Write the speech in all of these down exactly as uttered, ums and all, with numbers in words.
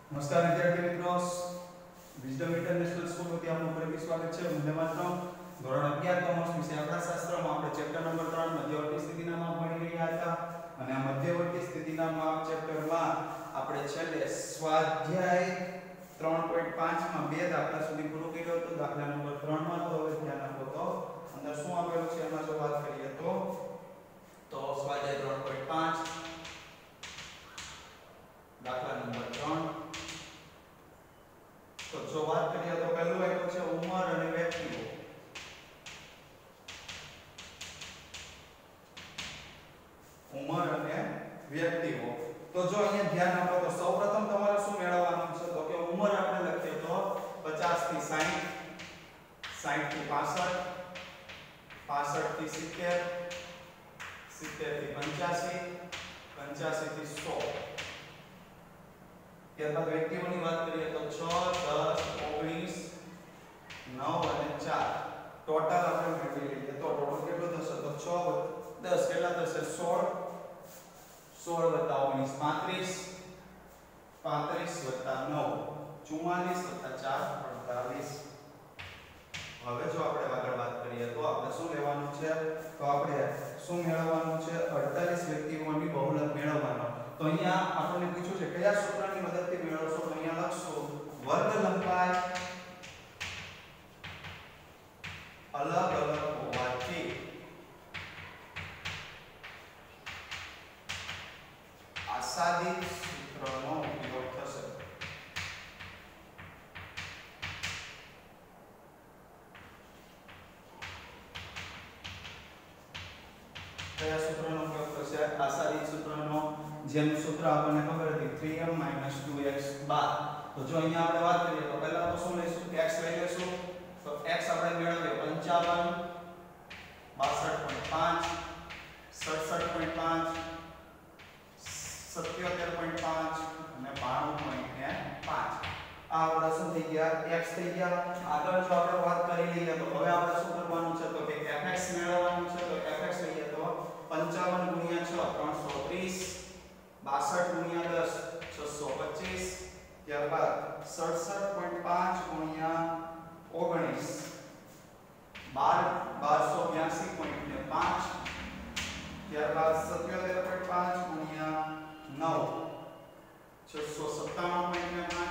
નમસ્કાર વિદ્યાર્થી મિત્રો, વિઝડમ ઇન્ટરનેશનલ સ્કૂલ વતી આપનું ફરીથી સ્વાગત છે. વંદે માતરમ. ધોરણ અગિયાર કોમર્સ વિષય આંકડાશાસ્ત્રમાં આપણે ચેપ્ટર નંબર ત્રણ મધ્યવર્તી સ્થિતિના માપ ભણી રહ્યા હતા અને આ મધ્યવર્તી સ્થિતિના માપ ચેપ્ટરમાં આપણે છેલ્લે સ્વાધ્યાય ત્રણ પોઈન્ટ પાંચ માં બે દાખલા સુધી પૂરું કર્યો હતો. દાખલા નંબર ત્રણ માં તો હવે ધ્યાન આપો તો અંદર શું આપેલું છે એમાં જો વાત કરીએ તો તો સ્વાધ્યાય ત્રણ પોઈન્ટ પાંચ દાખલા નંબર ત્રણ. તો જો વાત કરીએ તો પહેલું આપ્યું છે ઉંમર અને વ્યક્તિઓ. ઉંમર અને વ્યક્તિઓ તો જો અહીંયા ધ્યાન આપો તો સૌપ્રથમ તમારે શું મેળવવાનું છે તો કે ઉંમર આપણે લખીએ તો પચાસ થી સાઠ, સાઠ થી પાસઠ, પાસઠ થી સિત્તેર, સિત્તેર થી પંચ્યાસી, પંચ્યાસી થી સો. ત્યારબાદ વ્યક્તિઓની વાત કરીએ તો છ, દસ, ઓગણીસ, નવ અને ચાર ટોટલ આપણે મેળવી લઈએ તો ટોટલ કેટલું થશે તો છ દસ કેટલા થશે સોળ, સોળ વત્તા ઓગણીસ પાંત્રીસ, પાંત્રીસ વત્તા નવ ચુમ્માલીસ વત્તા ચાર અડતાલીસ. હવે જો આપણે આગળ વાત કરીએ તો આપણે શું લેવાનું છે તો આપણે શું મેળવવાનું છે અડતાલીસ વ્યક્તિઓની બહુલક મેળવવાનો. તો અહીંયા આપણને પૂછ્યું છે કયા સૂત્રની મદદથી મેળવશો તો અહીંયા લખશો વર્ગ લંબાઈ અલગ અલગ હોવાથી આસાદિત સૂત્રનો ઉપયોગ થશે. કયા સૂત્રનો ઉપયોગ થશે આસાદિત સૂત્રનો. જેમ સૂત્ર આપણને ખબર હતી three M two X bar. તો જો અહીંયા આપણે વાત કરીએ તો પહેલા તો શું લઈશું x લઈ લેશું તો x આપણે મેળવીએ પંચાવન, બાસઠ પોઈન્ટ પાંચ, સડસઠ પોઈન્ટ પાંચ, સત્યોતેર પોઈન્ટ પાંચ અને બાણું પોઈન્ટ પાંચ. આ આપણા શું થઈ ગયા x થઈ ગયા. આગળ જો આપણે વાત કરી લઈએ તો હવે આપણે શું કરવાનું છે તો કે fx મેળવવાનું છે. તો fx લઈએ તો પંચાવન ગુણ્યા છ ત્રણસો ત્રીસ, બાસઠ ગુણ્યા દસ છસો પચીસ, ત્યારબાદ સડસઠ પોઈન્ટ પાંચ ગુણ્યા ઓગણીસ બાર બારસો બ્યાસી પોઈન્ટ પાંચ, ત્યારબાદ સત્યોતેર પોઈન્ટ પાંચ ગુણ્યા નવ છસો સત્તાણું પોઈન્ટ પાંચ,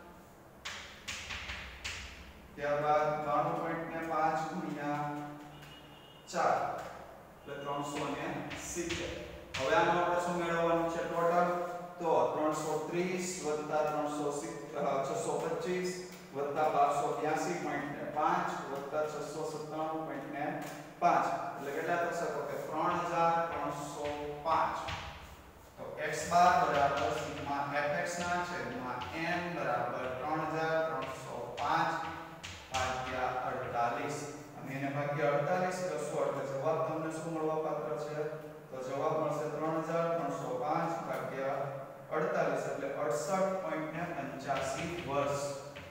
ત્યારબાદ બાણું પોઈન્ટ પાંચ ગુણ્યા ચાર એટલે ત્રણસો સિત્તેર. હવે આનો આપણે શું મેળવવાનું છે ટોટલ તો ત્રણસો ત્રીસ વત્તા ત્રણસો છસો પચીસ વત્તા બારસો બ્યાસી પોઈન્ટ પાંચ વત્તા છસો સત્તાણું પોઈન્ટ પાંચ એટલે કેટલા થશે તો કે ત્રણ હજાર ત્રણસો પાંચ. તો x બાર બરાબર સિગ્મા fx ના છેદમાં n બરાબર ત્રણ હજાર ત્રણસો પાંચ ભાગ્યા અડતાલીસ અને એને ભાગ્યા અડતાલીસ કરશો એટલે જવાબ તમને શું મળવા પાત્ર છે તો જવાબ મળશે ત્રણ હજાર ત્રણસો પાંચ ભાગ્યા અડતાલીસ એટલે અડસઠ પોઈન્ટ પંચ્યાસી વર્ષ.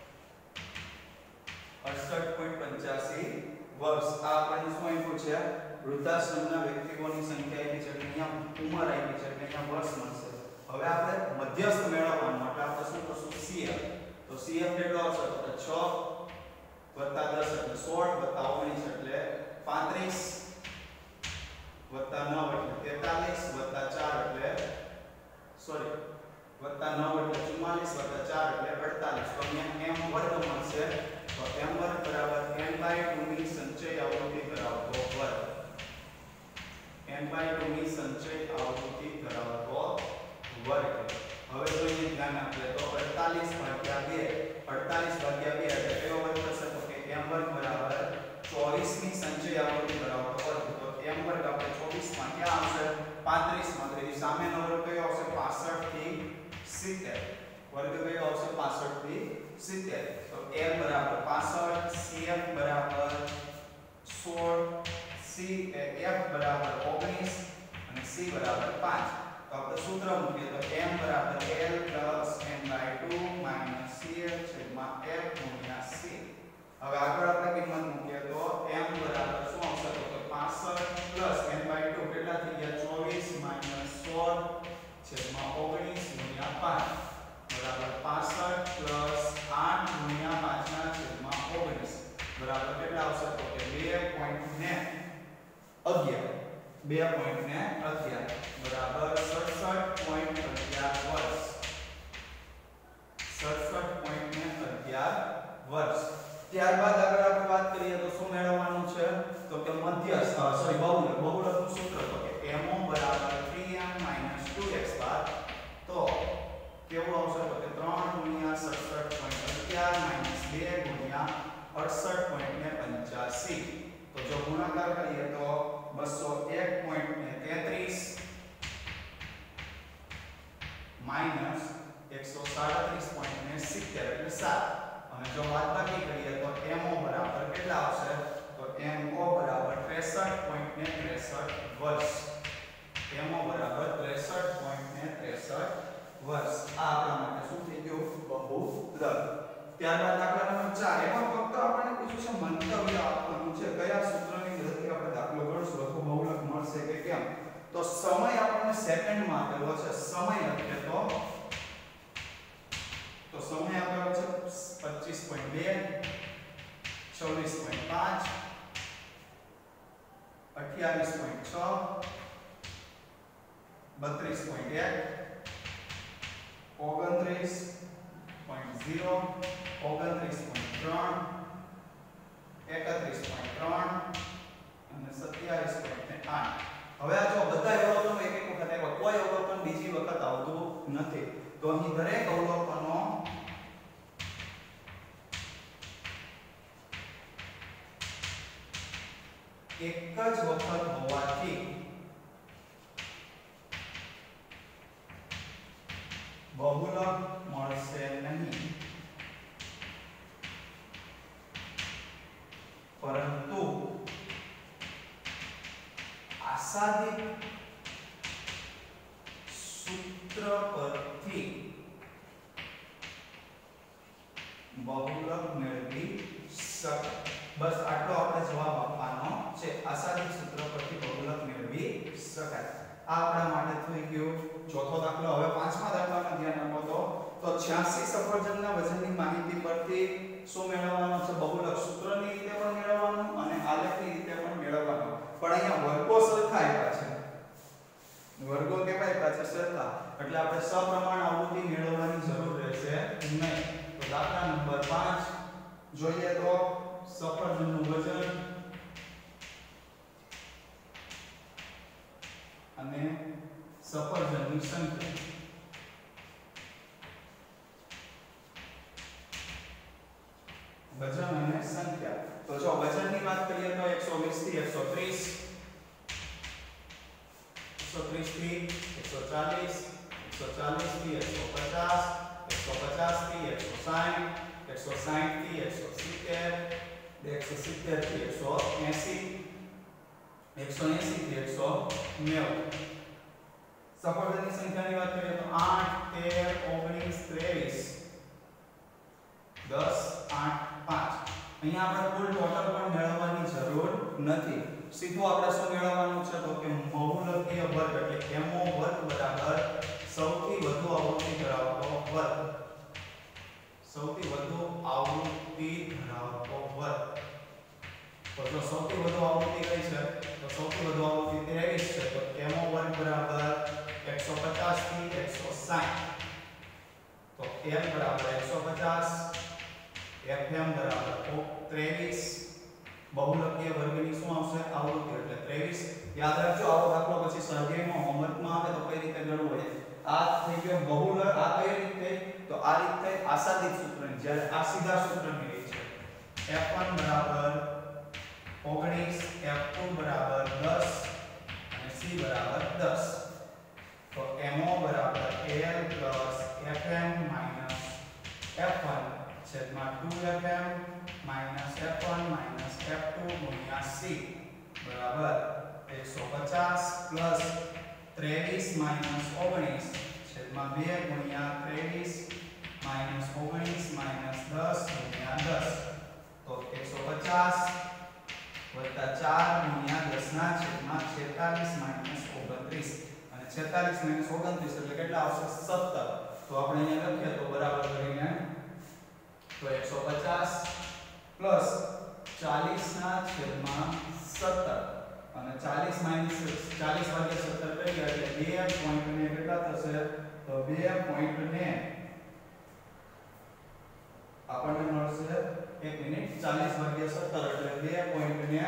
અડસઠ પોઈન્ટ પંચ્યાસી વર્ષ. આ આપણને શું આપ્યું છે વૃદ્ધાશ્રમના વ્યક્તિઓની સંખ્યા આપી છે એટલે અહીંયા ઉંમર આપી છે એટલે અહીંયા વર્ષ મળશે. હવે આપણે મધ્યસ્થ મેળવવાનું એટલે આપણે શું કરશું cf. તો cf કેટલો આવશે તો છ વત્તા દસ એટલે સોળ વત્તા ઓગણીસ એટલે પાંત્રીસ વત્તા નવ એટલે તેતાલીસ વત્તા ચાર એટલે સોરી વત્તા નવ એટલે ચુમ્માલીસ વત્તા ચાર એટલે અડતાલીસ. તો અહીંયા m વર્ગ મળશે. તો m વર્ગ બરાબર n બાય ટુ ની સંચય આવૃત્તિ ધરાવતો વર્ગ. n બાય ટુ ની સંચય આવૃત્તિ ધરાવતો વર્ગ. હવે જો અહીંયા ધ્યાન આપીએ તો અડતાલીસ ભાગ્યા બે, અડતાલીસ ભાગ્યા બે એટલે કયો વર્ગ થશે તો કે m વર્ગ બરાબર ચોવીસ ની સંચય આવૃત્તિ ધરાવતો વર્ગ. તો m વર્ગ આપણે ચોવીસ માં ક્યાં આવશે પાંત્રીસ માં. તો એની સામેનો વર્ગ કયો આવશે પાસઠ થી સિત્તેર. વર્ગ કયો આવશે પાસઠ થી સિત્તેર. તો m બરાબર પાસઠ, cf બરાબર સોળ, c એ f બરાબર ઓગણીસ અને c બરાબર પાંચ. તો આપણે સૂત્ર મૂકીએ તો m બરાબર l n by two cf છેદમાં f ગુણ્યા c. હવે આગળ આપણે કિંમત મૂકીએ તો m બરાબર શું આવશે તો કે પાસઠ n બાય ટુ કેટલા થઈ ગયા ચોવીસ સોળ છેદમાં ઓગણીસ ગુણ્યા પાંચ બરાબર પાસઠ આવશે તો કે બે પોઈન્ટ ને અગિયાર બે પોઈન્ટ ને અગિયાર બરાબર સડસઠ પોઈન્ટ અગિયાર વર્ષ સડસઠ પોઈન્ટ ને અગિયાર વર્ષ ત્યારબાદ આગળ આપણે વાત કરીએ તો શું મેળવવાનું છે તો કે મધ્યસ્થ સોરી બહુલક બહુલકનું સૂત્ર તો કે mo બરાબર three m two x બાર તો કેવું આવશે તો કે ત્રણ ગુણ્યા સડસઠ પોઈન્ટ અગિયાર માઈનસ બે ગુણ્યા અડસઠ પોઈન્ટ પંચ્યાસી તો જો ગુણાકાર કરીએ તો બસો એક પોઈન્ટ તેત્રીસ માઈનસ એકસો સાડત્રીસ પોઈન્ટ સિત્તેર એટલે સાત અને જો બાદબાકી કરીએ તો mo બરાબર કેટલા આવશે તો mo બરાબર ત્રેસઠ પોઈન્ટ ત્રેસઠ વર્ષ mo બરાબર ત્રેસઠ પોઈન્ટ ત્રેસઠ વર્ષ આ આપણા માટે શું થઈ ગયું બહુલક ત્યારબાદ દાખલા નંબર ચાર એમાં ફક્ત આપણને પૂછ્યું છે મંતવ્ય આપવાનું છે કયા સૂત્રની મદદથી આપણે દાખલો ગણશું અથવા બહુલક મળશે કે કેમ તો સમય આપણને સેકન્ડમાં આપેલો છે સમય લખીએ તો તો સમય આપેલો છે પચીસ પોઈન્ટ બે છવ્વીસ પોઈન્ટ પાંચ અઠ્યાવીસ પોઈન્ટ છ બત્રીસ પોઈન્ટ એક ઓગણત્રીસ પોઈન્ટ ઝીરો ઓગણત્રીસ પોઈન્ટ ત્રણ એકત્રીસ પોઈન્ટ ત્રણ અને સત્યાવીસ પોઈન્ટ આઠ હવે આ જો બધા અવલોકનો એક એક વખત આવ્યા કોઈ અવલોકન બીજી વખત આવતું નથી તો અહીં દરેક અવલોકનો એક જ વખત હોવાથી બહુલક મળશે નહીં પરંતુ આસાદિત સૂત્ર પરથી બહુલક મેળવી શકાય બસ આટલો આપણે જવાબ આપવાનો છે આસાદિત સૂત્ર પરથી બહુલક મેળવી શકાય આ આપણા માટે થઈ ગયું ચોથો દાખલો હવે પાંચમા દાખલામાં ધ્યાન આપો તો તો છ્યાસી સફરજનના વજનની માહિતી પરથી શું મેળવવાનું છે બહુલક સૂત્રની રીતે પણ મેળવવાનું અને આલેખની રીતે પણ મેળવવાનું પણ અહીંયા વર્ગો સરખા આપ્યા છે વર્ગો કેવા આપ્યા છે સરખા એટલે આપણે સપ્રમાણ આવૃત્તિ મેળવવાની જરૂર રહેશે નહીં તો દાખલા નંબર પાંચ જોઈએ તો સફરજનનું વજન અને સફરજનની સંખ્યા વજન અને સંખ્યા તો જો વજનની વાત કરીએ તો એકસો વીસ થી એકસો ત્રીસ એકસો ત્રીસ થી એકસો ચાલીસ એકસો ચાલીસ થી એકસો પચાસ એકસો પચાસ થી એકસો સાઠ એકસો સાઠ થી એકસો સિત્તેર એકસો સિત્તેર થી એકસો એંસી એકસો એંસી થી એકસો નેવું સફરજનની સંખ્યાની વાત કરીએ તો આઠ તેર ઓગણીસ ત્રેવીસ દસ આઠ પાંચ અહીંયા આપણે કુલ ટોટલ પણ મેળવવાની જરૂર નથી સીધું આપણે શું મેળવવાનું છે તો કે બહુલકીય વર્ગ એટલે mo વર્ગ બરાબર સૌથી વધુ આવૃત્તિ ધરાવતો વર્ગ સૌથી વધુ આવૃત્તિ ધરાવતો વર્ગ તો જો સૌથી વધુ આવૃત્તિ કઈ છે તો સૌથી વધુ આવૃત્તિ ત્રેવીસ છે તો mo વર્ગ બરાબર એકસો પચાસ થી એકસો સાઠ તો m બરાબર એકસો પચાસ fm બરાબર ત્રેવીસ બહુલકીય વર્ગની શું આવશે આવૃત્તિ એટલે ત્રેવીસ યાદ રાખજો આવો દાખલો પછી સ્વાધ્યાયમાં હોમવર્કમાં આવે તો કઈ રીતે ગણવું હોય આ થઈ ગયો બહુલક આ કઈ રીતે તો આ રીતે આસાદિત સૂત્રની જ્યારે આ સીધા સૂત્રની રીત છે f one બરાબર ઓગણીસ f two બરાબર દસ અને c બરાબર દસ તો mo બરાબર l fm f one છેદમાં two fm f one f two ગુણ્યા c બરાબર એકસો પચાસ પ્લસ ત્રેવીસ માઈનસ ઓગણીસ છેદમાં બે ગુણ્યા ત્રેવીસ માઈનસ ઓગણીસ માઈનસ દસ ગુણ્યા દસ તો એકસો પચાસ વત્તા ચાર ગુણ્યા દસ ના છેદમાં છેતાલીસ માઈનસ ઓગણત્રીસ અને છેતાલીસ માઈનસ ઓગણત્રીસ એટલે કેટલા આવશે સત્તર તો આપણે અહીંયા લખીએ તો બરાબર કરીને તો એકસો પચાસ પ્લસ ચાલીસ ના છેદમાં સત્તર અને ચાલીસ માઈનસ ચાલીસ ભાગ્યા સત્તર કરીએ એટલે બે પોઈન્ટ ને કેટલા થશે તો બે પોઈન્ટ ને આપણને મળશે એક મિનિટ ચાલીસ ભાગ્યા સત્તર એટલે બે પોઈન્ટ ને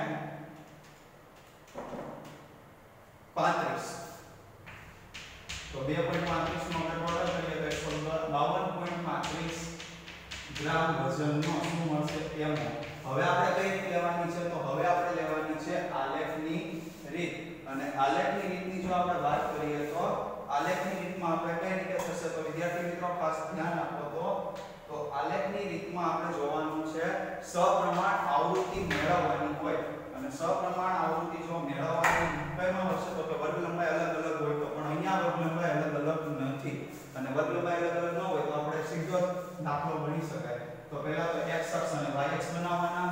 પાંત્રીસ તો બે પોઈન્ટ પાંત્રીસ નો આપણે ટોટલ કરીએ તો એકસો બાવન પોઈન્ટ પાંત્રીસ ગ્રામ વજનનો શું મળશે એમ. હવે આપણે કઈ રીત લેવાની છે તો હવે આપણે લેવાની છે આલેખની રીત અને આલેખની રીતની જો આપણે વાત કરીએ તો આલેખની રીતમાં આપણે કઈ રીતે થશે તો વિદ્યાર્થી મિત્રો ખાસ ધ્યાન આપો તો તો આલેખની રીતમાં આપણે જોવાનું છે સપ્રમાણ આવૃત્તિ મેળવવાની હોય અને સપ્રમાણ આવૃત્તિ જો મેળવવાની કઈમાં હશે તો કે વર્ગ લંબાઈ અલગ અલગ હોય તો પણ અહીંયા વર્ગ લંબાઈ અલગ અલગ નથી અને વર્ગ લંબાઈ અલગ અલગ ન હોય તો આપણે સીધો દાખલો ગણી શકાય. તો પહેલા તો x અક્ષ અને y અક્ષ બનાવવાના.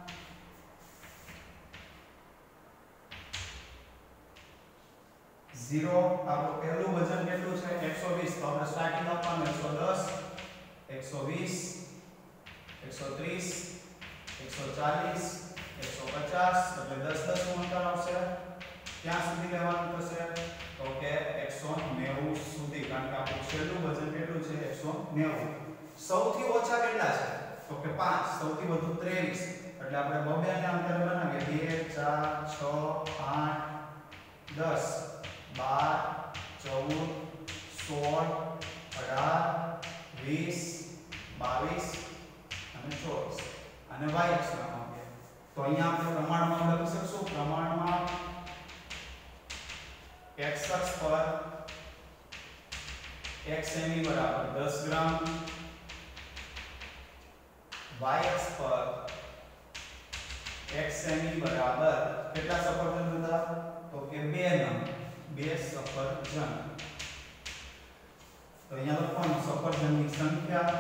ઝીરો આપણું પહેલું વજન કેટલું છે એકસો વીસ તો આપણે સ્ટાર્ટિંગ આપવાનું એકસો દસ એકસો વીસ એકસો ત્રીસ એકસો ચાલીસ એકસો પચાસ એટલે દસ દસ નું અંતર આવશે. ક્યાં સુધી લેવાનું થશે તો કે એકસો નેવું સુધી કારણ કે આપણું છેલ્લું વજન કેટલું છે એકસો નેવું. સૌથી ઓછા કેટલા છે તો કે પાંચ સૌથી વધુ ત્રેવીસ એટલે આપણે બબે ને અંતર બનાવીએ બે ચાર છ આઠ દસ બાર ચૌદ સોળ અઢાર વીસ બાવીસ અને ચોવીસ અને y અક્ષ બનાવીએ તો અહીંયા આપણે પ્રમાણમાં લખી શકશું પ્રમાણમાં x અક્ષ પર એક સેમી બરાબર દસ ગ્રામ y અક્ષ પર એક સેમી બરાબર કેટલા સફરજન હતા તો કે બે નંગ બે સફરજન. તો અહીંયા લખવાનું સફરજનની સંખ્યા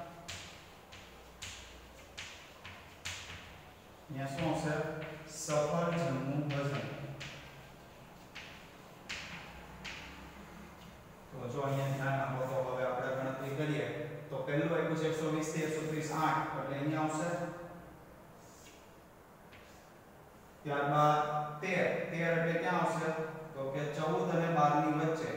અહીંયા શું હશે સફરજનનું વજન. તો જો અહીંયા ધ્યાન આપો તો હવે આપણે ગણતરી કરીએ તો પહેલું આપ્યું છે એકસો વીસ થી એકસો ત્રીસ આઠ એટલે અહીંયા આવશે. ત્યારબાદ તેર તેર એટલે ક્યાં આવશે તો કે ચૌદ અને બાર ની વચ્ચે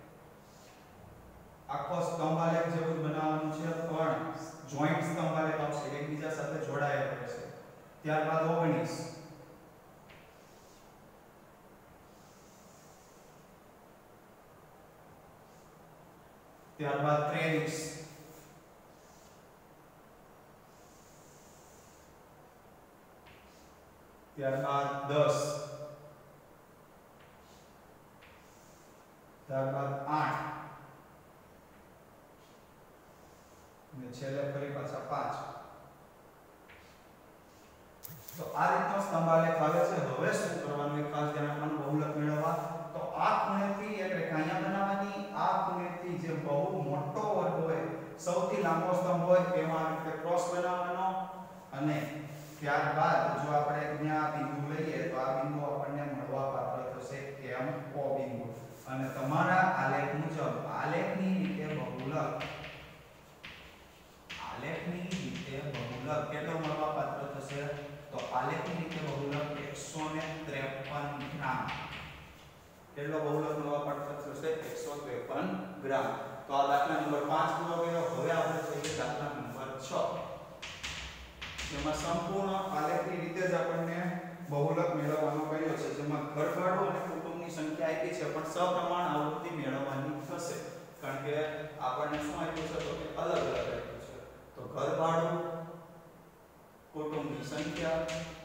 આખો સ્તંભ આલેખ જેવું જ બનાવવાનું છે પણ જોઈન્ટ સ્તંભ આલેખ આવશે એકબીજા સાથે જોડાયેલા રહેશે. ત્યારબાદ ઓગણીસ ત્યારબાદ ત્રેવીસ ત્યારબાદ દસ ત્યારબાદ આઠ અને છેલ્લે ફરી પાછા પાંચ. તો આ રીતનો સ્તંભ આલેખ આવે છે. હવે શું કરવાનું એક ખાસ ધ્યાન આપવાનું બહુલક મેળવવા તો આ ખૂણેથી એક રેખા અહીંયા બનાવવાની આ ખૂણેથી જે બહુ મોટો વર્ગ હોય સૌથી લાંબો સ્તંભ હોય એમાં આ રીતે ક્રોસ બનાવવાનો અને ત્યારબાદ જો આપણે અહીંયા બિંદુ લઈએ તો આ બિંદુ આપણને મળવા પાત્ર થશે એમ ઓ બિંદુ અને તમારા આલેખ મુજબ આલેખની રીતે બહુલક આલેખની રીતે બહુલક કેટલો મળવા પાત્ર થશે તો આલેખની રીતે બહુલક એકસો ત્રેપન ગ્રામ કેટલો બહુલક મળવા પાત્ર થશે એકસો ત્રેપન ગ્રામ. તો આ દાખલા નંબર પાંચ પૂરો કર્યો. હવે આપણે જોઈએ દાખલા નંબર છ જેમાં સંપૂર્ણ આલેખની રીતે જ આપણને બહુલક મેળવવાનો કહ્યો છે જેમાં ઘરભાડું અને કુટુંબની સંખ્યા આપી છે પણ સપ્રમાણ આવૃત્તિ મેળવવાની થશે કારણ કે આપણને શું આપ્યું છે તો કે અલગ અલગ આપ્યું છે. તો ઘરભાડું કુટુંબની સંખ્યા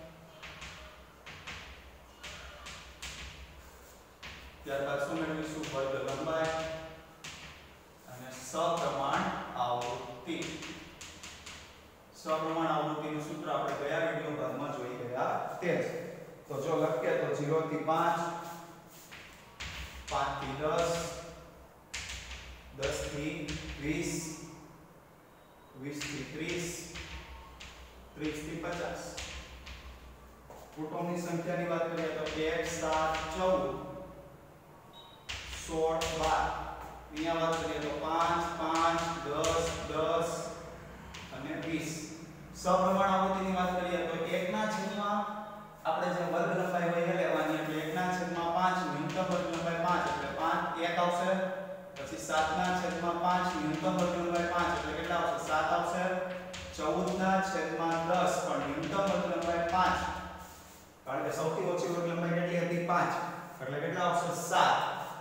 ત્યારબાદ શું મેળવીશું વર્ગ લંબાઈ અને સપ્રમાણ આવૃત્તિ. સપ્રમાણ આવૃત્તિનું સૂત્ર આપણે ગયા વિડિયો ભાગમાં જોઈ ગયા તે જ. તો જો લખીએ તો ઝીરો થી પાંચ પાંચ થી દસ દસ થી વીસ વીસ થી ત્રીસ ત્રીસ થી પચાસ. કુટુંબની સંખ્યાની વાત કરીએ તો એક સાત ચૌદ સોળ બાર. અહીંયા વાત કરીએ તો પાંચ પાંચ દસ દસ અને વીસ. સપ્રમાણ આવૃત્તિની વાત કરીએ તો એક ના છેદમાં આપણે જે વર્ગ લંબાઈ હોય એ લેવાની એટલે એક ના છેદમાં પાંચ ન્યૂનતમ વર્ગ લંબાઈ પાંચ એટલે પાંચ એક આવશે પછી સાત ના છેદમાં પાંચ ન્યૂનતમ વર્ગ લંબાઈ પાંચ એટલે કેટલા આવશે સાત આવશે ચૌદ ના છેદમાં દસ પણ ન્યૂનતમ વર્ગ લંબાઈ પાંચ કારણ કે સૌથી ઓછી વર્ગ લંબાઈ કેટલી હતી પાંચ એટલે કેટલા આવશે સાત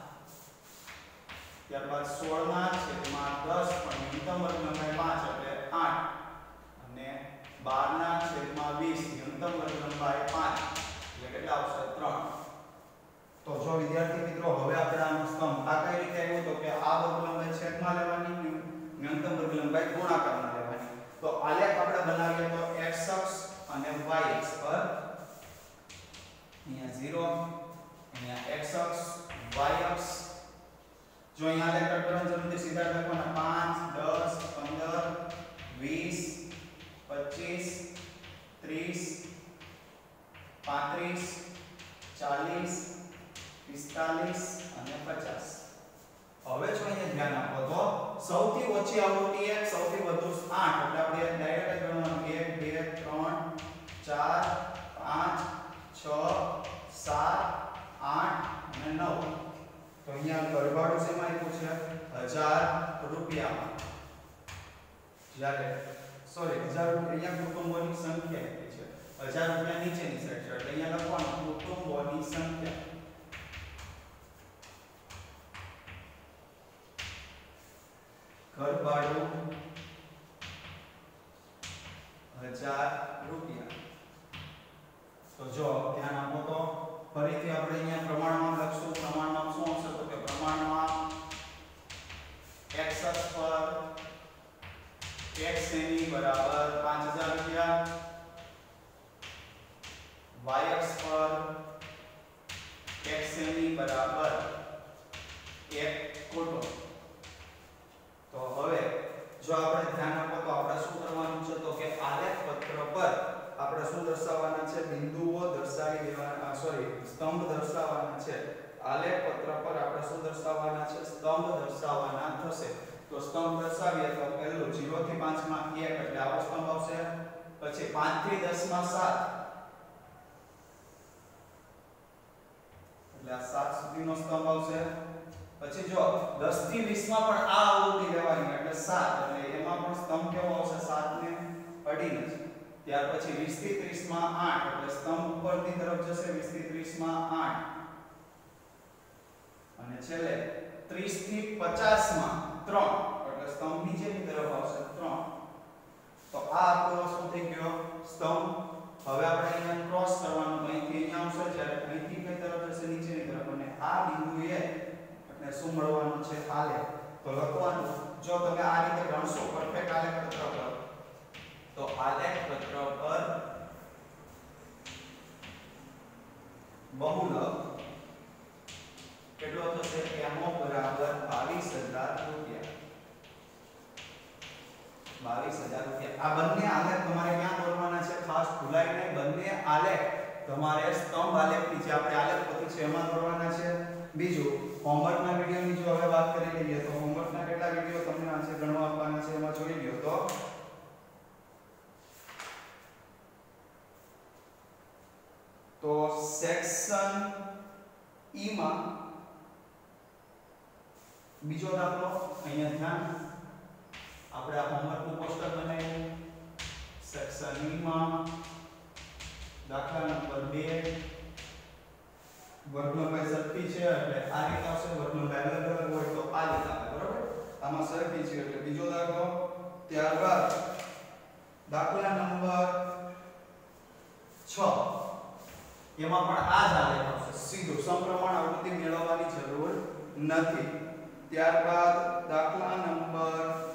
ત્યારબાદ સોળ ના છેદમાં દસ પણ ન્યૂનતમ વર્ગ લંબાઈ પાંચ એટલે આઠ અને બાર ના છેદમાં વીસ ન્યૂનતમ વર્ગ લંબાઈ પાંચ એટલે કેટલા આવશે ત્રણ તો જો વિદ્યાર્થી મિત્રો હવે આપણે આનો સ્તંભ આ કઈ રીતે આવ્યો તો કે આ વર્ગ લંબાઈ છેદમાં લેવાની ન્યૂનતમ વર્ગ લંબાઈ ગુણાકારમાં લેવાની તો આલેખ આપણે બનાવીએ તો x અક્ષ અને y અક્ષ પર અહીંયા ઝીરો અહીંયા x અક્ષ y અક્ષ જો અહીંયા આલેખ કરવાનો જરૂર નથી સીધા લખવાના પાંચ દસ પંદર વીસ પચીસ ત્રીસ પાંત્રીસ ચાલીસ પિસ્તાલીસ અને પચાસ હવે જો અહીંયા ધ્યાન આપો તો સૌથી ઓછી આવૃત્તિ એક સૌથી વધુ આઠ એટલે આપણે ડાયરેક્ટ ગણવાનું એક બે ત્રણ ચાર પાંચ છ સાત આઠ અને નવ તો અહીંયા ગરબાડું શેમાં આપ્યું છે હજાર રૂપિયામાં જ્યારે સોરી હજાર રૂપિયા અહીંયા કુટુંબોની સંખ્યા આપી છે હજાર રૂપિયા નીચેની સાઈડ છે એટલે અહીંયા લખવાનું કુટુંબોની સંખ્યા ઘર ભાડું હજાર રૂપિયા તો જો ધ્યાન આપો તો ફરીથી આપણે અહીંયા પ્રમાણમાં લખશું પ્રમાણમાં શું હશે તો કે પ્રમાણમાં x અક્ષ પર x ની બરાબર પાંચ હજાર રૂપિયા y અક્ષ પર x ની બરાબર એક કુટુંબ તો હવે જો આપણે ધ્યાન આપો તો આપણે શું કરવાનું છે તો કે આલેખ પત્ર પર આપણે શું દર્શાવવાના છે બિંદુઓ દર્શાવી દેવાના સોરી સ્તંભ દર્શાવવાના છે આલેખ પત્ર પર આપણે શું દર્શાવવાના છે સ્તંભ દર્શાવવાના થશે તો સ્તંભ દર્શાવીએ તો પહેલું ઝીરો થી પાંચ માં એક એટલે આવો સ્તંભ આવશે પછી પાંચ થી દસ માં સાત એટલે આ સાત સુધીનો સ્તંભ આવશે પછી જો દસ થી વીસ માં પણ આ આવૃત્તિ લેવાની એટલે સાત એટલે એમાં પણ સ્તંભ કેવો આવશે સાત ને અડીને ત્યાર પછી વીસ થી ત્રીસ માં આઠ એટલે સ્તંભ ઉપરની તરફ જશે વીસ થી ત્રીસ માં આઠ અને છેલ્લે ત્રીસ થી પચાસ માં ત્રણ એટલે સ્તંભ નીચેની તરફ આવશે ત્રણ તો આ આપણો શું થઈ ગયો સ્તંભ હવે આપણે અહીંયા ક્રોસ કરવાનું તો અહીંથી અહીંયા આવશે જ્યારે અહીંથી કઈ તરફ જશે નીચેની તરફ અને આ બિંદુએ એટલે શું મળવાનું છે આલેખ તો લખવાનું જો તમે આ રીતે ગણશો પરફેક્ટ આલેખ પત્ર પર તો આલેખ પત્ર પર બહુલક કેટલો થશે એમો બરાબર બાવીસ હજાર રૂપિયા બાવીસ હજાર રૂપિયા આ બંને આલેખ તમારે ક્યાં દોરવાના છે ખાસ ભૂલાય નહીં બંને આલેખ તમારે સ્તંભ આલેખની જે આપણે આલેખ પદ્ધતિ છે એમાં દોરવાના છે બીજું હોમવર્કના વિડિયોની જો હવે વાત કરી લઈએ તો હોમવર્કના કેટલા વિડિયો તમને આજે ગણવા આપવાના છે એમાં જોઈ લ્યો તો તો સેક્શન ઈ માં બીજો દાખલો અહીંયા ધ્યાન આપણે આ હોમવર્કનું પોસ્ટર બનાવ્યું સેક્શન ઈ માં દાખલા નંબર બે વર્ગલંબાઈ સરખી છે એટલે આ રીતે આવશે વર્ગલંબાઈ અલગ અલગ હોય તો આ રીતે આવે બરોબર આમાં સરખી છે એટલે બીજો દાખલો ત્યારબાદ દાખલા નંબર છ એમાં પણ આ જ આલેખ આવશે સીધું સમપ્રમાણ આવૃત્તિ મેળવવાની જરૂર નથી ત્યારબાદ દાખલા નંબર